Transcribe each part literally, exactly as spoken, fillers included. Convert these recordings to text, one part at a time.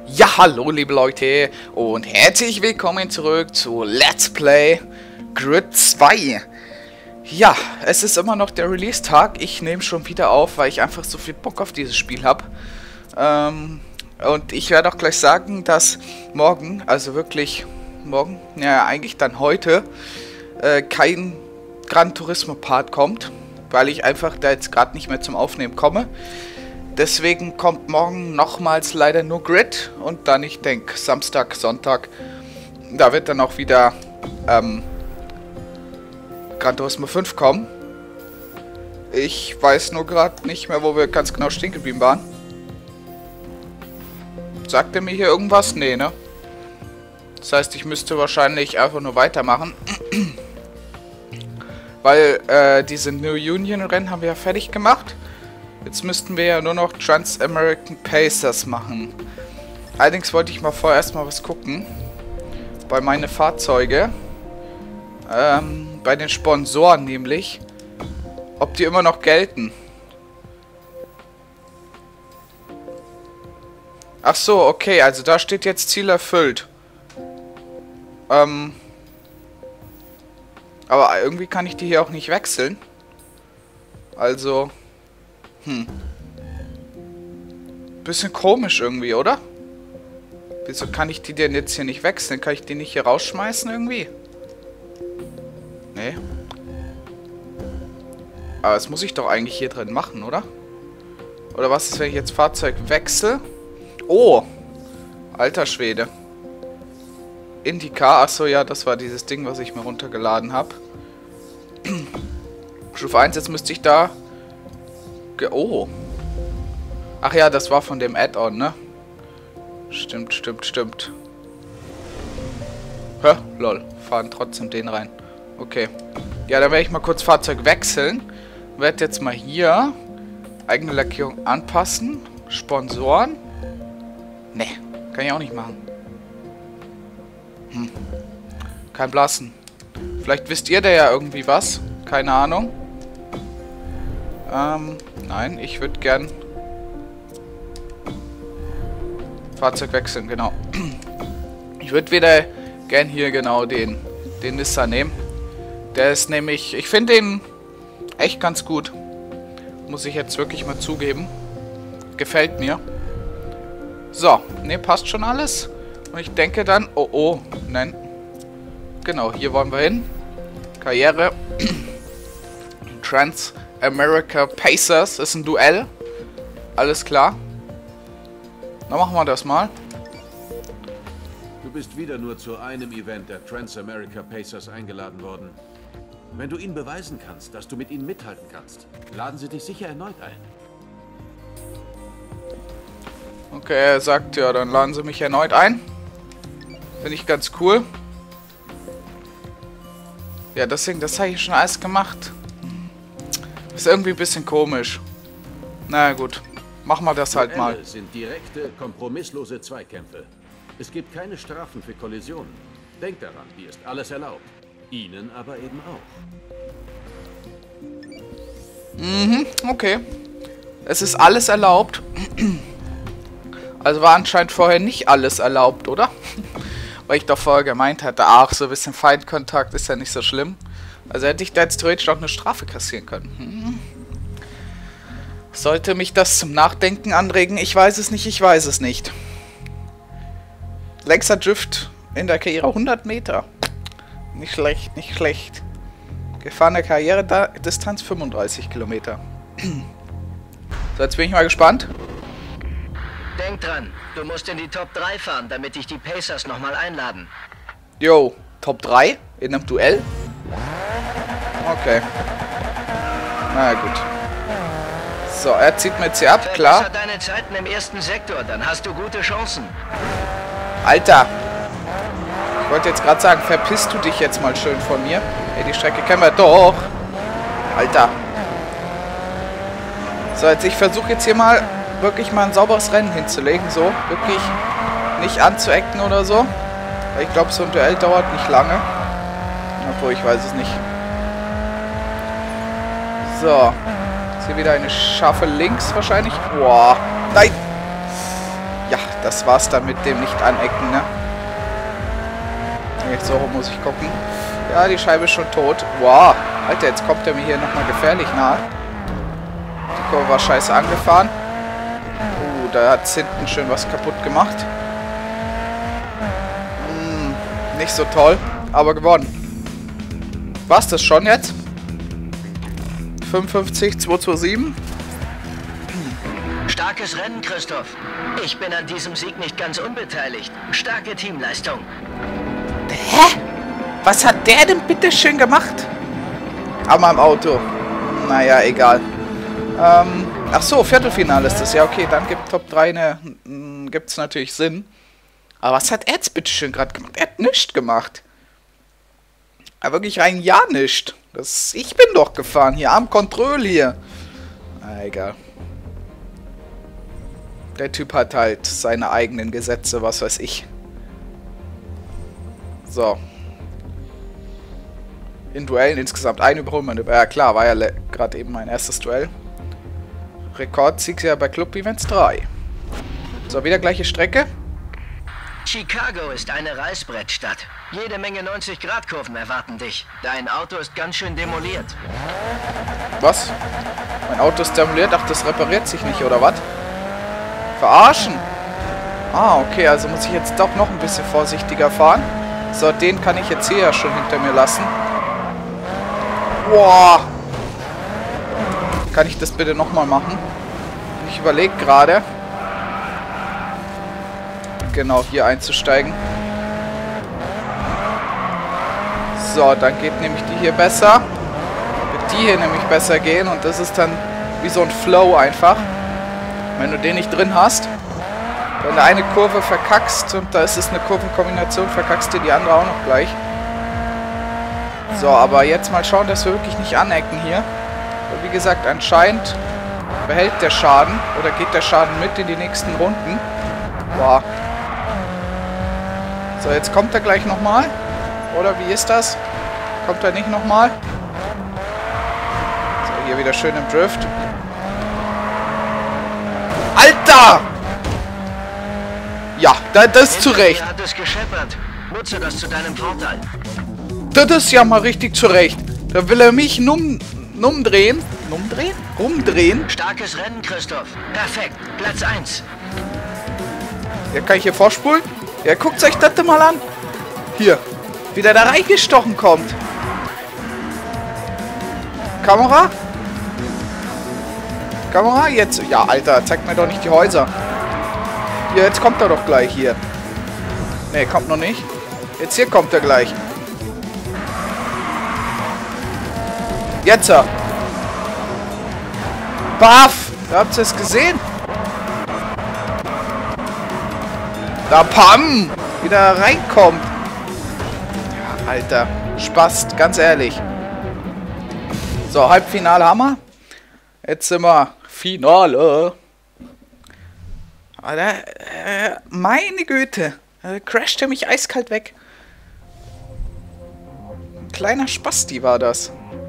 Ja, hallo liebe Leute und herzlich willkommen zurück zu Let's Play Grid zwei. Ja, es ist immer noch der Release-Tag. Ich nehme schon wieder auf, weil ich einfach so viel Bock auf dieses Spiel habe. Ähm, und ich werde auch gleich sagen, dass morgen, also wirklich morgen, ja eigentlich dann heute, äh, kein Gran Turismo Part kommt, weil ich einfach da jetzt gerade nicht mehr zum Aufnehmen komme. Deswegen kommt morgen nochmals leider nur Grid und dann, ich denke, Samstag, Sonntag, da wird dann auch wieder ähm, Gran Turismo fünf kommen. Ich weiß nur gerade nicht mehr, wo wir ganz genau stehen geblieben waren. Sagt er mir hier irgendwas? Nee, ne? Das heißt, ich müsste wahrscheinlich einfach nur weitermachen. Weil äh, diese New Union Rennen haben wir ja fertig gemacht. Jetzt müssten wir ja nur noch Trans-American Pacers machen. Allerdings wollte ich mal vorher erstmal was gucken. Bei meinen Fahrzeuge. Ähm, bei den Sponsoren nämlich. Ob die immer noch gelten. Ach so, okay. Also da steht jetzt Ziel erfüllt. Ähm. Aber irgendwie kann ich die hier auch nicht wechseln. Also... Hm. Bisschen komisch irgendwie, oder? Wieso kann ich die denn jetzt hier nicht wechseln? Kann ich die nicht hier rausschmeißen irgendwie? Nee. Aber das muss ich doch eigentlich hier drin machen, oder? Oder was ist, wenn ich jetzt Fahrzeug wechsle? Oh! Alter Schwede. Indica, achso, ja, das war dieses Ding, was ich mir runtergeladen habe. Stufe eins, jetzt müsste ich da... Oh. Ach ja, das war von dem Add-on, ne? Stimmt, stimmt, stimmt. Hä? Lol. Fahren trotzdem den rein. Okay. Ja, dann werde ich mal kurz Fahrzeug wechseln. Werde jetzt mal hier eigene Lackierung anpassen. Sponsoren. Ne, kann ich auch nicht machen. Hm. Kein Blassen. Vielleicht wisst ihr da ja irgendwie was. Keine Ahnung. Ähm, nein, ich würde gern Fahrzeug wechseln, genau. Ich würde wieder gern hier genau den, den Nissan nehmen. Der ist nämlich, ich finde den echt ganz gut. Muss ich jetzt wirklich mal zugeben. Gefällt mir. So, ne, passt schon alles. Und ich denke dann, oh oh, nein. Genau, hier wollen wir hin. Karriere. Trans America Pacers ist ein Duell. Alles klar. Dann machen wir das mal. Du bist wieder nur zu einem Event der Trans-America Pacers eingeladen worden. Wenn du ihnen beweisen kannst, dass du mit ihnen mithalten kannst, laden sie dich sicher erneut ein. Okay, er sagt ja, dann laden sie mich erneut ein. Finde ich ganz cool. Ja, deswegen, das habe ich schon alles gemacht. Ist irgendwie ein bisschen komisch. Na gut, machen wir das halt mal. Duelle sind direkte, kompromisslose Zweikämpfe. Es gibt keine Strafen für Kollisionen. Denk daran, hier ist alles erlaubt. Ihnen aber eben auch. Mhm, okay. Es ist alles erlaubt. Also war anscheinend vorher nicht alles erlaubt, oder? Weil ich doch vorher gemeint hatte, ach, so ein bisschen Feindkontakt ist ja nicht so schlimm. Also hätte ich da jetzt theoretisch auch eine Strafe kassieren können. Hm. Sollte mich das zum Nachdenken anregen? Ich weiß es nicht, ich weiß es nicht. Längster Drift in der Karriere hundert Meter. Nicht schlecht, nicht schlecht. Gefahrene Karrieredistanz fünfunddreißig Kilometer. So, jetzt bin ich mal gespannt. Denk dran, du musst in die Top drei fahren, damit dich die Pacers nochmal einladen. Jo, Top drei in einem Duell? Okay. Na gut. So, er zieht mir jetzt hier ab, klar. Verbessere deine Zeiten im ersten Sektor, dann hast du gute Chancen. Alter. Ich wollte jetzt gerade sagen, verpisst du dich jetzt mal schön von mir. Ey, die Strecke kennen wir doch. Alter. So, jetzt ich versuche jetzt hier mal wirklich mal ein sauberes Rennen hinzulegen. So, wirklich nicht anzuecken oder so. Weil ich glaube, so ein Duell dauert nicht lange. Obwohl, ich weiß es nicht. So. Ist hier wieder eine scharfe Links wahrscheinlich. Boah. Nein. Ja, das war's dann mit dem Nicht-Anecken, ne? Jetzt so muss ich gucken. Ja, die Scheibe ist schon tot. Wow. Alter, jetzt kommt er mir hier nochmal gefährlich nahe. Die Kurve war scheiße angefahren. Uh, da hat es hinten schön was kaputt gemacht. Hm, nicht so toll, aber gewonnen. War's das schon jetzt? fünfundfünfzig, zweihundertsiebenundundzwanzig. Starkes Rennen, Christoph. Ich bin an diesem Sieg nicht ganz unbeteiligt. Starke Teamleistung. Hä? Was hat der denn bitte schön gemacht? An meinem Auto. Naja, egal. Ähm, ach so, Viertelfinale ist das. Ja, okay, dann gibt Top drei eine, gibt's natürlich Sinn. Aber was hat er jetzt bitte schön gerade gemacht? Er hat nichts gemacht. Aber wirklich rein ja nicht. Das, ich bin doch gefahren hier, am Kontroll hier. Na, egal. Der Typ hat halt seine eigenen Gesetze, was weiß ich. So. In Duellen insgesamt ein Überholmanöver. Ja klar, war ja gerade eben mein erstes Duell. Rekordsieg ja bei Club Events drei. So, wieder gleiche Strecke. Chicago ist eine Reißbrettstadt. Jede Menge neunzig Grad Kurven erwarten dich. Dein Auto ist ganz schön demoliert. Was? Mein Auto ist demoliert? Ach, das repariert sich nicht, oder was? Verarschen? Ah, okay, also muss ich jetzt doch noch ein bisschen vorsichtiger fahren. So, den kann ich jetzt hier ja schon hinter mir lassen. Boah. Kann ich das bitte nochmal machen? Ich überlege gerade. Genau, hier einzusteigen. So, dann geht nämlich die hier besser. Wird die hier nämlich besser gehen. Und das ist dann wie so ein Flow einfach. Wenn du den nicht drin hast. Wenn du eine Kurve verkackst und da ist es eine Kurvenkombination, verkackst du die andere auch noch gleich. So, aber jetzt mal schauen, dass wir wirklich nicht anecken hier. Und wie gesagt, anscheinend behält der Schaden oder geht der Schaden mit in die nächsten Runden. Boah. So, jetzt kommt er gleich nochmal. Oder wie ist das? Kommt er nicht nochmal? So, hier wieder schön im Drift. Alter! Ja, da, das ist zu Recht. Hat es gescheppert. Nutze das zu deinem Vorteil. Das ist ja mal richtig zu Recht. Da will er mich num, numdrehen. Numdrehen? Rumdrehen. Starkes Rennen, Christoph. Perfekt. Platz eins. Ja, kann ich hier vorspulen? Ja, guckt euch das mal an. Hier. Wie der da reingestochen kommt. Kamera? Kamera? Jetzt. Ja, Alter, zeigt mir doch nicht die Häuser. Ja, jetzt kommt er doch gleich hier. Ne, kommt noch nicht. Jetzt hier kommt er gleich. Jetzt er. Baff! Da habt ihr es gesehen? Da Pam! Wieder reinkommt. Ja, Alter. Spast, ganz ehrlich. So, Halbfinale haben wir. Jetzt sind wir Finale. Alter, äh, meine Güte. Da crasht er mich eiskalt weg. Ein kleiner Spasti war das.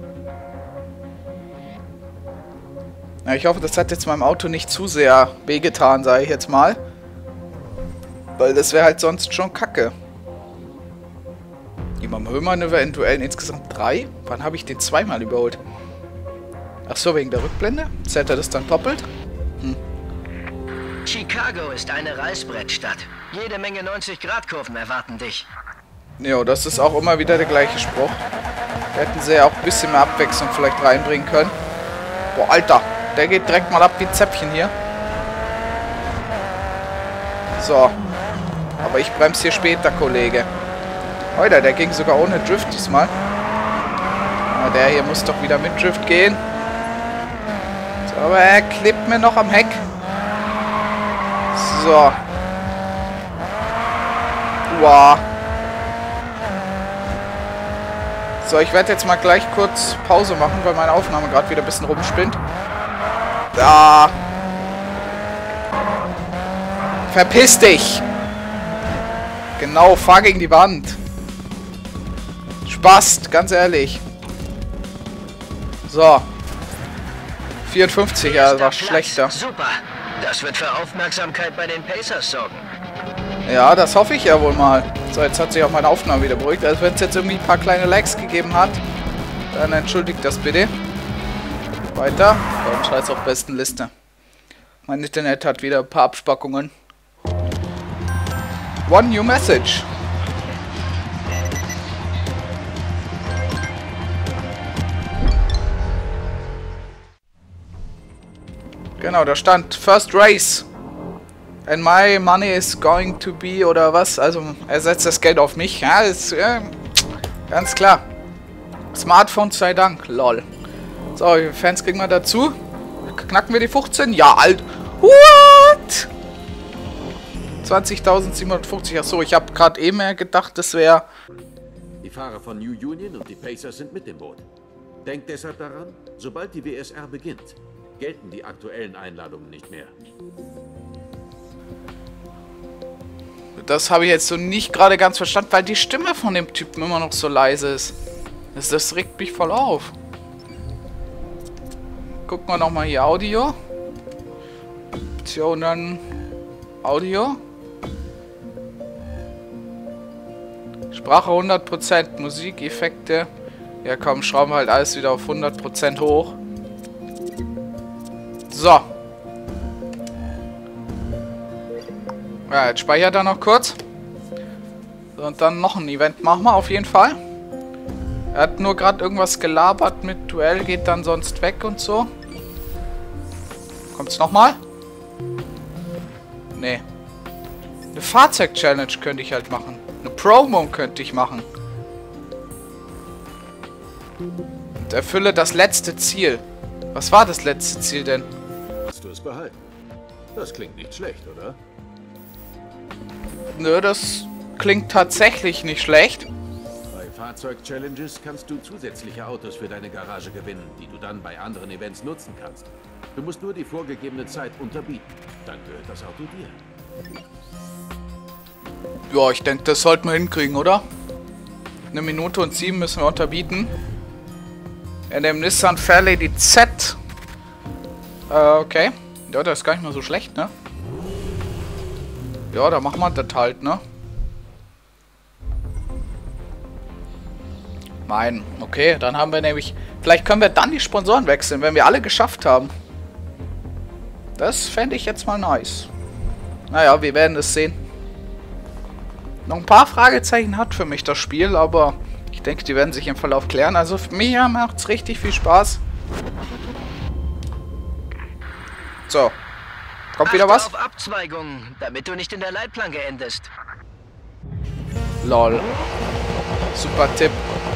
Ja, ich hoffe, das hat jetzt meinem Auto nicht zu sehr wehgetan, sage ich jetzt mal. Weil das wäre halt sonst schon kacke. Überholmanöver in Duellen insgesamt drei. Wann habe ich den zweimal überholt? Ach so, wegen der Rückblende? Zählt er das dann doppelt? Hm. Chicago ist eine Reißbrettstadt. Jede Menge neunzig Grad Kurven erwarten dich. Jo, das ist auch immer wieder der gleiche Spruch. Da hätten sie ja auch ein bisschen mehr Abwechslung vielleicht reinbringen können. Boah, Alter. Der geht direkt mal ab wie Zäpfchen hier. So. Aber ich bremse hier später, Kollege. Alter, der ging sogar ohne Drift diesmal. Aber der hier muss doch wieder mit Drift gehen. So, aber er klebt mir noch am Heck. So. Wow. So, ich werde jetzt mal gleich kurz Pause machen, weil meine Aufnahme gerade wieder ein bisschen rumspinnt. Da. Verpiss dich. Genau, fahr gegen die Wand. Spast, ganz ehrlich. So. vierundfünfzig, ja, war schlechter. Super. Das wird für Aufmerksamkeit bei den Pacers sorgen. Ja, das hoffe ich ja wohl mal. So, jetzt hat sich auch meine Aufnahme wieder beruhigt. Also wenn es jetzt irgendwie ein paar kleine Lags gegeben hat, dann entschuldigt das bitte. Weiter. Dann scheiß auf besten Liste. Mein Internet hat wieder ein paar Abspackungen. One new message. Genau, da stand First Race. And my money is going to be oder was? Also er setzt das Geld auf mich. Ja, ist äh, ganz klar. Smartphone sei Dank. Lol. So, wie viele Fans kriegen wir dazu? Knacken wir die fünfzehn? Ja, alt. What? zwanzigtausendsiebenhundertfünfzig. Achso, ich habe gerade eben mehr gedacht, das wäre... Die Fahrer von New Union und die Pacers sind mit dem Boot. Denkt deshalb daran, sobald die W S R beginnt, gelten die aktuellen Einladungen nicht mehr. Das habe ich jetzt so nicht gerade ganz verstanden, weil die Stimme von dem Typen immer noch so leise ist. Das, das regt mich voll auf. Gucken wir nochmal hier Audio. Optionen. Audio. Sprache hundert Prozent. Musik, Effekte. Ja komm, schrauben wir halt alles wieder auf hundert Prozent hoch. So. Ja, jetzt speichert er noch kurz. So, und dann noch ein Event machen wir auf jeden Fall. Er hat nur gerade irgendwas gelabert mit Duell, geht dann sonst weg und so. Kommt's nochmal? Nee. Eine Fahrzeug-Challenge könnte ich halt machen. Eine Promo könnte ich machen. Und erfülle das letzte Ziel. Was war das letzte Ziel denn? Hast du es behalten? Das klingt nicht schlecht, oder? Nö, das klingt tatsächlich nicht schlecht. Bei Fahrzeug-Challenges kannst du zusätzliche Autos für deine Garage gewinnen, die du dann bei anderen Events nutzen kannst. Du musst nur die vorgegebene Zeit unterbieten. Dann gehört das Auto dir. Ja, ich denke, das sollten wir hinkriegen, oder? Eine Minute und sieben müssen wir unterbieten. In dem Nissan Fairlady Z. Äh, okay. Ja, das ist gar nicht mal so schlecht, ne? Ja, da machen wir das halt, ne? Mein, okay, dann haben wir nämlich... Vielleicht können wir dann die Sponsoren wechseln, wenn wir alle geschafft haben. Das fände ich jetzt mal nice. Naja, wir werden es sehen. Noch ein paar Fragezeichen hat für mich das Spiel, aber ich denke, die werden sich im Verlauf klären. Also für mich macht es richtig viel Spaß. So. Kommt wieder was? Achte auf Abzweigungen, damit du nicht in der Leitplanke endest. Lol. Super Tipp.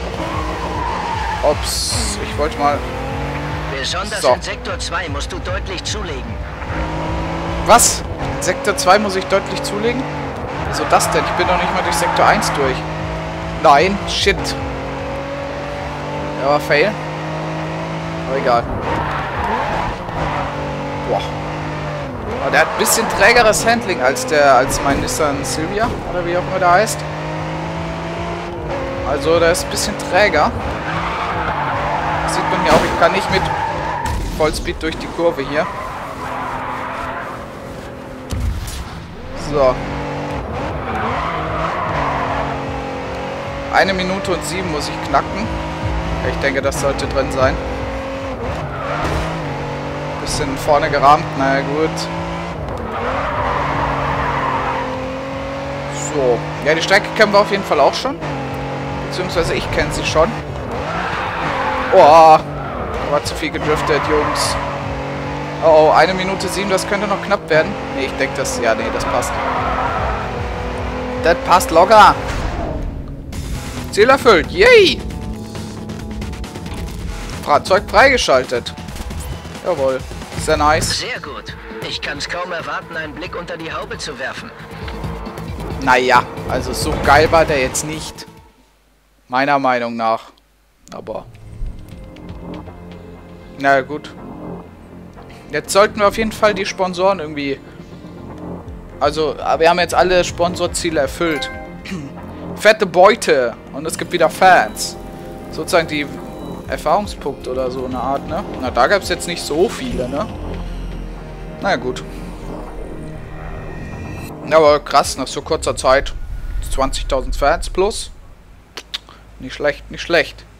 Ups, ich wollte mal... Besonders So. in Sektor zwei musst du deutlich zulegen. Was? In Sektor zwei muss ich deutlich zulegen? Wieso das denn? Ich bin doch nicht mal durch Sektor eins durch. Nein, shit. Ja, war fail. Aber egal. Boah. Aber der hat ein bisschen trägeres Handling als der, als mein Nissan Silvia, oder wie auch immer der heißt. Also, der ist ein bisschen träger. Das sieht man hier auch, ich kann nicht mit Vollspeed durch die Kurve hier. So. Eine Minute und sieben muss ich knacken. Ich denke, das sollte drin sein. Bisschen vorne gerammt, naja gut. So. Ja, die Strecke kennen wir auf jeden Fall auch schon. Beziehungsweise ich kenne sie schon. Oh, war zu viel gedriftet, Jungs. Oh, oh, eine Minute sieben, das könnte noch knapp werden. Nee, ich denke das... Ja, nee, das passt. Das passt locker. Ziel erfüllt. Yay! Fahrzeug freigeschaltet. Jawohl. Sehr nice. Sehr gut. Ich kann es kaum erwarten, einen Blick unter die Haube zu werfen. Naja, also so geil war der jetzt nicht. Meiner Meinung nach. Aber... Na gut. Jetzt sollten wir auf jeden Fall die Sponsoren irgendwie... Also, wir haben jetzt alle Sponsorziele erfüllt. Fette Beute. Und es gibt wieder Fans. Sozusagen die Erfahrungspunkte oder so eine Art, ne? Na, da gab es jetzt nicht so viele, ne? Na ja, gut. Aber krass, nach so kurzer Zeit zwanzigtausend Fans plus. Nicht schlecht, nicht schlecht.